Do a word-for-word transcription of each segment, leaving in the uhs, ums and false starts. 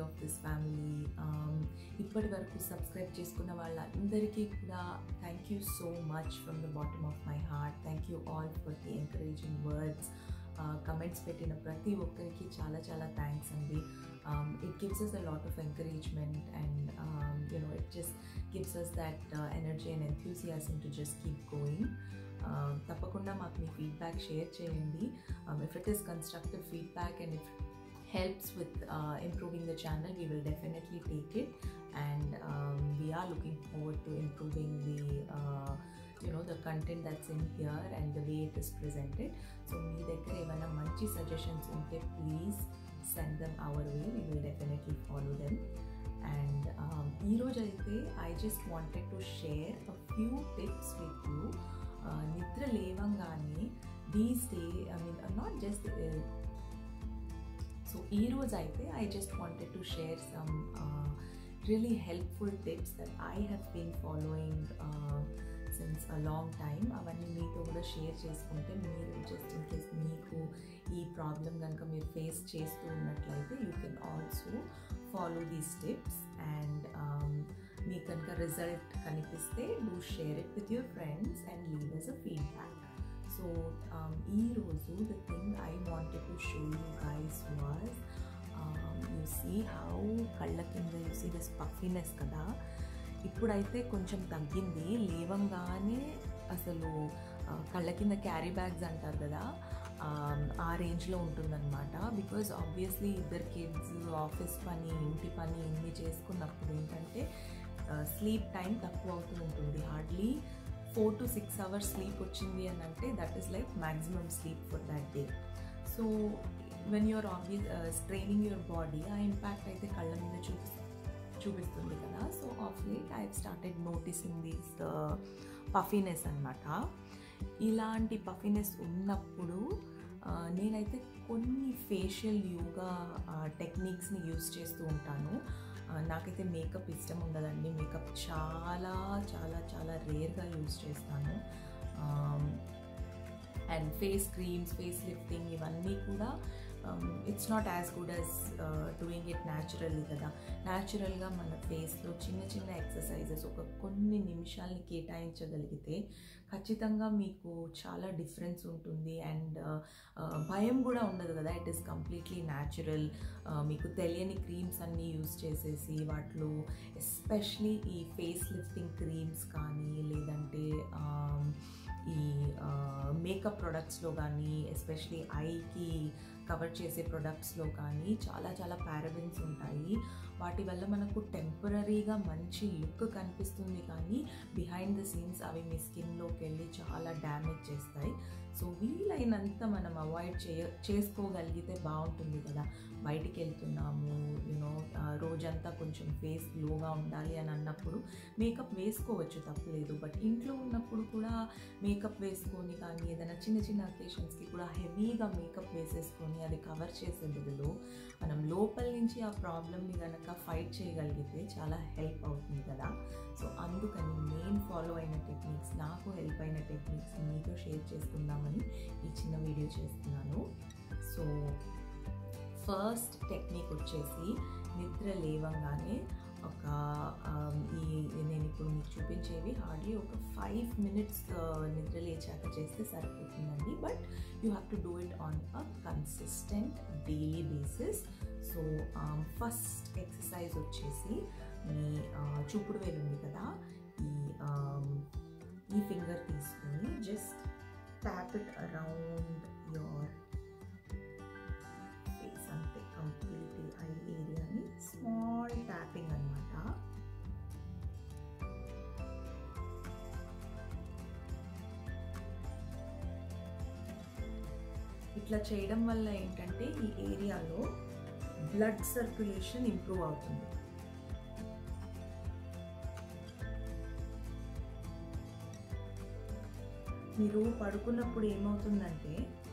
of this family. Um, ఇప్పటి వరకు subscribe చేసుకున్న వాళ్ళందరికీ కూడా thank you so much from the bottom of my heart. Thank you all for the encouraging words. Comments పెట్టిన ప్రతి ఒక్కరికి చాలా చాలా థ్యాంక్స్ అండి. It gives us a lot of encouragement and um, you know it just gives us that uh, energy and enthusiasm to just keep going. తప్పకుండా మాకు మీ feedback share చేయండి. If it is constructive feedback and if helps with uh, improving the channel, we will definitely take it, and um, we are looking forward to improving the uh, you know the content that's in here and the way it is presented. So mee daggara evana manchi suggestions unte please send them our way. We will definitely follow them. And um, ee roju aithe I just wanted to share a few tips with you. uh, nidra levangane these days, I mean uh, not just uh, so ee roju aithe I just wanted to share some uh, really helpful tips that I have been following uh, since a long time. అవన్నీ మీతో కూడా share చేసుకుంటే మీరు just in case మీకు ఈ problem కనుక మీరు face చేస్తూ ఉన్నట్లయితే you can also follow these tips. And మీకు కనుక రిజల్ట్ కనిపిస్తే do share it with your friends and leave us a feedback. So ఈరోజు the thing I wanted to show you guys was you see how కళ్ళ కింద you see this puffiness కదా. ఇప్పుడైతే కొంచెం తగ్గింది. లేవంగానే అసలు కళ్ళ కింద క్యారీ బ్యాగ్స్ అంటారు కదా, ఆ రేంజ్లో ఉంటుందన్నమాట. బికాజ్ ఆబ్వియస్లీ ఇద్దరు కిడ్స్, ఆఫీస్ పని, ఇంటి పని ఇన్ని చేసుకున్నప్పుడు ఏంటంటే స్లీప్ టైం తక్కువ అవుతూ ఉంటుంది. Hardly four to six hours sleep వచ్చింది అని అంటే that is like maximum sleep for that day. So when you're obvious straining your body, ఆ ఇంపాక్ట్ అయితే కళ్ళ మీద చూపిస్తుంది చూపిస్తుంది కదా. So of late I started noticing these puffiness అనమాట. ఇలాంటి పఫీనెస్ ఉన్నప్పుడు నేనైతే కొన్ని ఫేషియల్ యోగా టెక్నిక్స్ని యూస్ చేస్తూ ఉంటాను. నాకైతే మేకప్ ఇష్టం ఉండదండి. మేకప్ చాలా చాలా చాలా రేర్గా యూస్ చేస్తాను. And face creams, face lifting ఇవన్నీ కూడా it's not as good as doing it naturally కదా. న్యాచురల్గా మన ఫేస్లో చిన్న చిన్న ఎక్సర్సైజెస్ ఒక కొన్ని నిమిషాలని కేటాయించగలిగితే ఖచ్చితంగా మీకు చాలా డిఫరెన్స్ ఉంటుంది. అండ్ భయం కూడా ఉండదు కదా. It is completely natural. మీకు తెలియని క్రీమ్స్ అన్నీ యూస్ చేసేసి వాటిలో ఎస్పెషలీ ఈ ఫేస్ లిఫ్టింగ్ క్రీమ్స్ కానీ లేదంటే ఈ మేకప్ ప్రొడక్ట్స్లో కానీ ఎస్పెషలీ ఐకి కవర్ చేసే ప్రొడక్ట్స్లో కానీ చాలా చాలా పారాబెన్స్ ఉంటాయి. వాటి వల్ల మనకు టెంపరీగా మంచి లుక్ కనిపిస్తుంది, కానీ బిహైండ్ ద సీన్స్ అవి మీ స్కిన్లోకి వెళ్ళి చాలా డ్యామేజ్ చేస్తాయి. సో వీలైనంత మనం అవాయిడ్ చేయ చేసుకోగలిగితే బాగుంటుంది కదా. బయటికి వెళ్తున్నాము, యూనో రోజంతా కొంచెం ఫేస్ గ్లోగా ఉండాలి అని అన్నప్పుడు మేకప్ వేసుకోవచ్చు, తప్పలేదు. బట్ ఇంట్లో ఉన్నప్పుడు కూడా మేకప్ వేసుకొని కానీ ఏదైనా చిన్న చిన్న అకేషన్స్కి కూడా హెవీగా మేకప్ వేసేసుకొని అది కవర్ చేసే బదులు మనం లోపల నుంచి ఆ ప్రాబ్లమ్ని కనుక ఫైట్ చేయగలిగితే చాలా హెల్ప్ అవుతుంది కదా. సో అందుకని నేను ఫాలో అయిన టెక్నిక్స్, నాకు హెల్ప్ అయిన టెక్నిక్స్ మీతో షేర్ చేసుకుందామని ఈ చిన్న వీడియో చేస్తున్నాను. సో ఫస్ట్ టెక్నిక్ వచ్చేసి నిద్ర లేవంగానే ఒక ఈ నేను ఇప్పుడు మీకు చూపించేవి హార్డ్లీ ఒక ఫైవ్ మినిట్స్ నిద్ర లేచాక చేస్తే సరిపోతుందండి. But you have to do it on a consistent daily basis. So first exercise వచ్చేసి మీ చూపుడు వేలు ఉంది కదా, ఈ ఈ ఫింగర్ తీసుకొని just tap it around your face, అంతే. కంప్లీట్లీ ఐ ఏరియాని స్మాల్ ట్యాపింగ్ అనమాట. ఇట్లా చేయడం వల్ల ఏంటంటే ఈ ఏరియాలో బ్లడ్ సర్క్యులేషన్ ఇంప్రూవ్ అవుతుంది. మీరు పడుకున్నప్పుడు ఏమవుతుందంటే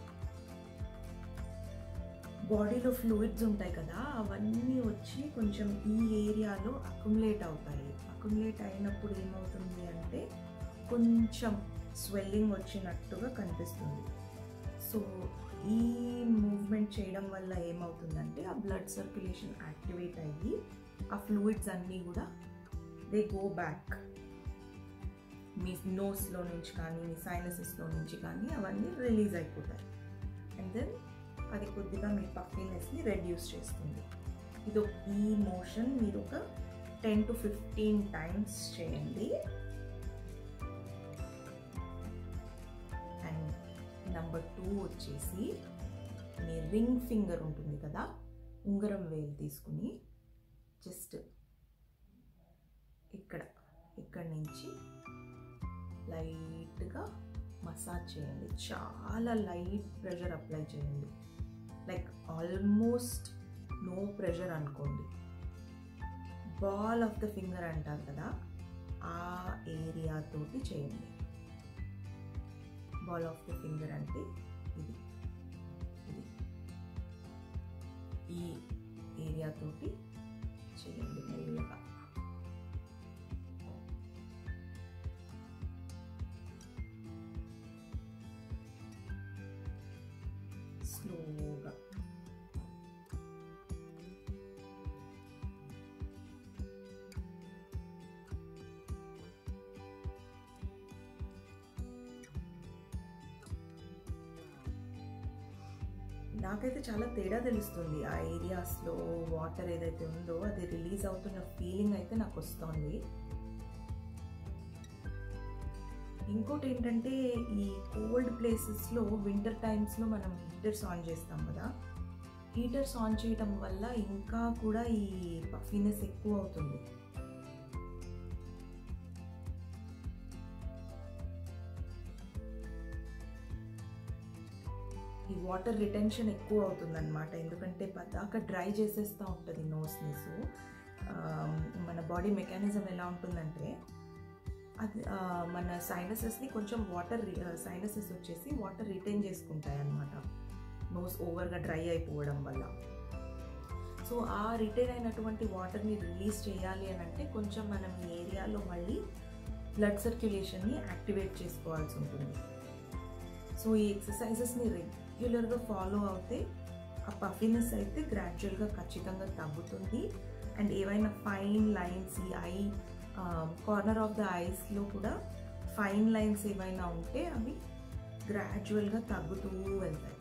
బాడీలో ఫ్లూయిడ్స్ ఉంటాయి కదా, అవన్నీ వచ్చి కొంచెం ఈ ఏరియాలో అక్యుములేట్ అవుతాయి. అక్యుములేట్ అయినప్పుడు ఏమవుతుంది అంటే కొంచెం స్వెల్లింగ్ వచ్చినట్టుగా కనిపిస్తుంది. సో ఈ మూవ్మెంట్ చేయడం వల్ల ఏమవుతుందంటే ఆ బ్లడ్ సర్క్యులేషన్ యాక్టివేట్ అయ్యి ఆ ఫ్లూయిడ్స్ అన్నీ కూడా దే గో బ్యాక్. మీ నోస్లో నుంచి కానీ మీ సైనసెస్లో నుంచి కానీ అవన్నీ రిలీజ్ అయిపోతాయి. అండ్ దెన్ అది కొద్దిగా మీ పఫీనెస్ని రెడ్యూస్ చేస్తుంది. ఇది ఈ మోషన్ మీరు ఒక టెన్ టు ఫిఫ్టీన్ టైమ్స్ చేయండి. అండ్ నెంబర్ టూ వచ్చేసి మీ రింగ్ ఫింగర్ ఉంటుంది కదా, ఉంగరం వేలు తీసుకుని జస్ట్ ఇక్కడ ఇక్కడ నుంచి లైట్గా మసాజ్ చేయండి. చాలా లైట్ ప్రెషర్ అప్లై చేయండి, లైక్ ఆల్మోస్ట్ నో ప్రెషర్ అనుకోండి. బాల్ ఆఫ్ ద ఫింగర్ అంటారు కదా, ఆ ఏరియా తోటి చేయండి. బాల్ ఆఫ్ ద ఫింగర్ అంటే ఇది ఇది ఈ ఏరియా తోటి చేయండి మెల్లగా. స్లోగా నాకైతే చాలా తేడా తెలుస్తుంది. ఆ ఏరియాస్లో వాటర్ ఏదైతే ఉందో అది రిలీజ్ అవుతున్న ఫీలింగ్ అయితే నాకు వస్తుంది. ఇంకోటి ఏంటంటే ఈ కోల్డ్ ప్లేసెస్లో వింటర్ టైమ్స్లో మనం హీటర్స్ ఆన్ చేస్తాం కదా, హీటర్స్ ఆన్ చేయటం వల్ల ఇంకా కూడా ఈ పఫీనెస్ ఎక్కువ అవుతుంది. ఈ వాటర్ రిటెన్షన్ ఎక్కువ అవుతుంది అనమాట, ఎందుకంటే పదాక డ్రై చేసేస్తూ ఉంటుంది నోస్ని. సో మన బాడీ మెకానిజం ఎలా ఉంటుందంటే అది మన సైనసెస్ని కొంచెం వాటర్ సైనసెస్ వచ్చేసి వాటర్ రిటైన్ చేసుకుంటాయి అన్నమాట, నోస్ ఓవర్గా డ్రై అయిపోవడం వల్ల. సో ఆ రిటైన్ అయినటువంటి వాటర్ని రిలీజ్ చేయాలి అని అంటే కొంచెం మనం ఈ ఏరియాలో మళ్ళీ బ్లడ్ సర్క్యులేషన్ని యాక్టివేట్ చేసుకోవాల్సి ఉంటుంది. సో ఈ ఎక్సర్సైజెస్ని రెగ్యులర్గా ఫాలో అవుతే ఆ పఫీనెస్ అయితే గ్రాడ్యువల్గా ఖచ్చితంగా తగ్గుతుంది. అండ్ ఏవైనా ఫైన్ లైన్స్ ఈ ఐ కార్నర్ ఆఫ్ ద ఐస్లో కూడా ఫైన్ లైన్స్ ఏవైనా ఉంటే అవి గ్రాడ్యువల్గా తగ్గుతూ వెళ్తాయి.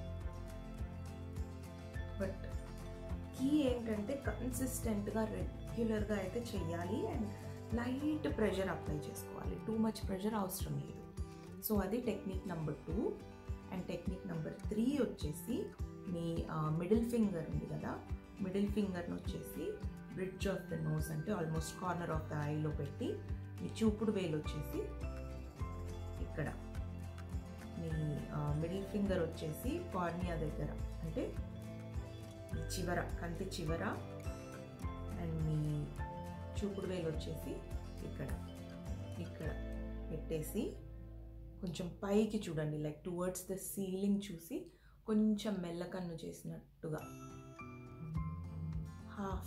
బట్ కీ ఏంటంటే కన్సిస్టెంట్గా రెగ్యులర్గా అయితే చెయ్యాలి అండ్ లైట్ ప్రెషర్ అప్లై చేసుకోవాలి, టూ మచ్ ప్రెషర్ అవసరం లేదు. సో అది technique number two. And technique number three వచ్చేసి మీ మిడిల్ ఫింగర్ ఉంది కదా, మిడిల్ ఫింగర్ని వచ్చేసి బ్రిడ్జ్ ఆఫ్ ద నోస్ అంటే ఆల్మోస్ట్ కార్నర్ ఆఫ్ ద ఐలో పెట్టి మీ చూపుడు వేలు వచ్చేసి ఇక్కడ, మీ మిడిల్ ఫింగర్ వచ్చేసి కార్నియా దగ్గర అంటే ఈ చివర కంటి చివర, అండ్ మీ చూపుడు వేలు వచ్చేసి ఇక్కడ ఇక్కడ పెట్టేసి కొంచెం పైకి చూడండి, లైక్ టువర్డ్స్ ద సీలింగ్ చూసి కొంచెం మెల్లకన్ను చేసినట్టుగా హాఫ్.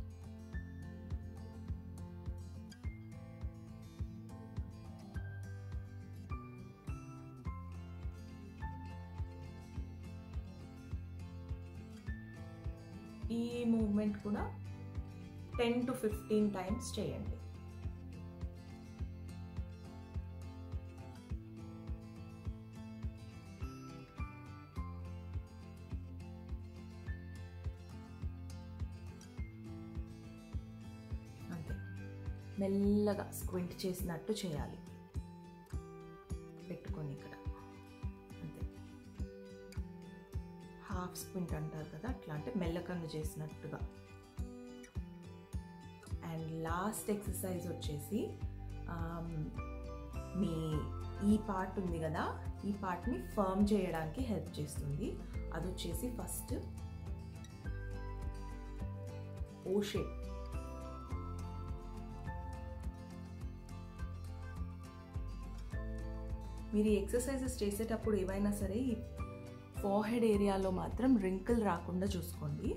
ఈ మూవ్మెంట్ కూడా టెన్ టు ఫిఫ్టీన్ టైమ్స్ చేయండి. అంతే, మెల్లగా స్క్వింట్ చేసినట్టు చేయాలి, పెట్టుకొని ఇక్కడ అంతే. హాఫ్ స్క్వింట్ అంటారు కదా, అట్లా అంటే మెల్లకందు చేసినట్టుగా. అండ్ లాస్ట్ ఎక్సర్సైజ్ వచ్చేసి మీ ఈ పార్ట్ ఉంది కదా, ఈ పార్ట్ని ఫర్మ్ చేయడానికి హెల్ప్ చేస్తుంది. అది వచ్చేసి ఫస్ట్ ఓ షేప్. మీరు ఈ ఎక్సర్సైజెస్ చేసేటప్పుడు ఏవైనా సరే ఈ ఫోర్హెడ్ ఏరియాలో మాత్రం రింకిల్ రాకుండా చూసుకోండి.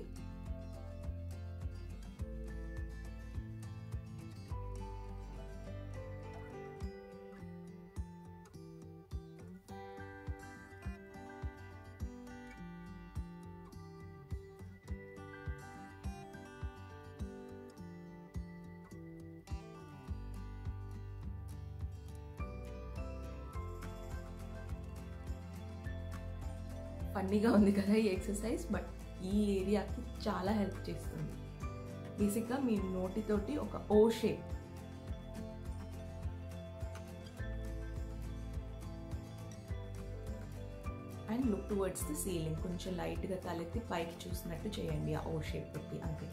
ఫన్నీగా ఉంది కదా ఈ ఎక్సర్సైజ్, బట్ ఈ ఏరియాకి చాలా హెల్ప్ చేస్తుంది. బేసిక్గా మీ నోటితోటి ఒక O shape and look towards the ceiling. కొంచెం లైట్గా తలెత్తి పైకి చూసినట్టు చేయండి ఆ ఓ షేప్ పెట్టి, అంతే.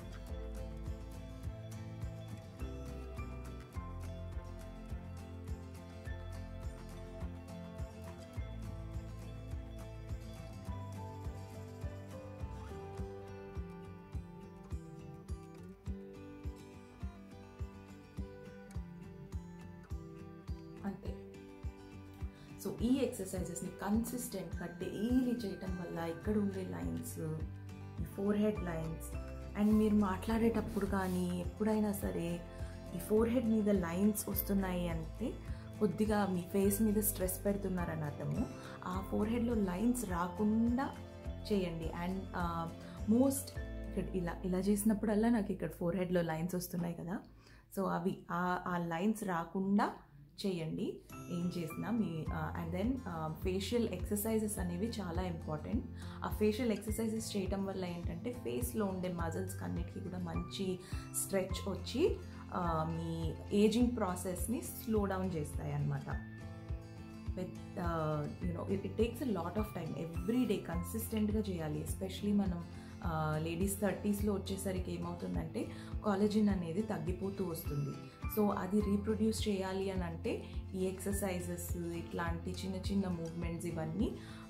అంతే. సో ఈ ఎక్సర్సైజెస్ని కన్సిస్టెంట్గా డైలీ చేయటం వల్ల ఇక్కడ ఉండే లైన్స్, ఈ ఫోర్ హెడ్ లైన్స్, అండ్ మీరు మాట్లాడేటప్పుడు కానీ ఎప్పుడైనా సరే ఈ ఫోర్ హెడ్ మీద లైన్స్ వస్తున్నాయి అంటే కొద్దిగా మీ ఫేస్ మీద స్ట్రెస్ పెడుతున్నారని అర్థము. ఆ ఫోర్ హెడ్లో లైన్స్ రాకుండా చేయండి. అండ్ మోస్ట్ ఇక్కడ ఇలా ఇలా చేసినప్పుడల్లా నాకు ఇక్కడ ఫోర్ హెడ్లో లైన్స్ వస్తున్నాయి కదా, సో అవి ఆ లైన్స్ రాకుండా చేయండి ఏం చేసినా మీ. అండ్ దెన్ ఫేషియల్ ఎక్సర్సైజెస్ అనేవి చాలా ఇంపార్టెంట్. ఆ ఫేషియల్ ఎక్సర్సైజెస్ చేయటం వల్ల ఏంటంటే ఫేస్లో ఉండే మజిల్స్కి అన్నిటికీ కూడా మంచి స్ట్రెచ్ వచ్చి మీ ఏజింగ్ ప్రాసెస్ని స్లో డౌన్ చేస్తాయి అన్నమాట. With you know it takes a lot of time, every day కన్సిస్టెంట్గా చేయాలి. ఎస్పెషలీ మనం లేడీస్ థర్టీస్లో వచ్చేసరికి ఏమవుతుందంటే కాలేజిన్ అనేది తగ్గిపోతూ వస్తుంది. సో అది రీప్రొడ్యూస్ చేయాలి అని అంటే ఈ ఎక్సర్సైజెస్, ఇట్లాంటి చిన్న చిన్న మూవ్మెంట్స్ ఇవన్నీ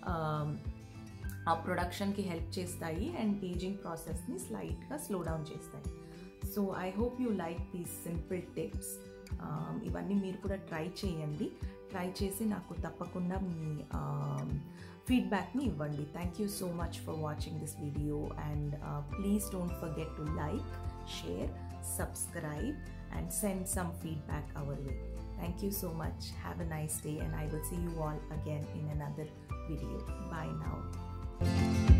ఆ ప్రొడక్షన్కి హెల్ప్ చేస్తాయి అండ్ ఏజింగ్ ప్రాసెస్ని స్లైట్గా స్లో డౌన్ చేస్తాయి. So I hope you like these simple tips. ఇవన్నీ మీరు కూడా ట్రై చేయండి. ట్రై చేసి నాకు తప్పకుండా మీ ఫీడ్బ్యాక్ని ఇవ్వండి. Thank you so much for watching this video and please don't forget to like, share, subscribe and send some feedback our way. Thank you so much. Have a nice day and I will see you all again in another video. Bye now.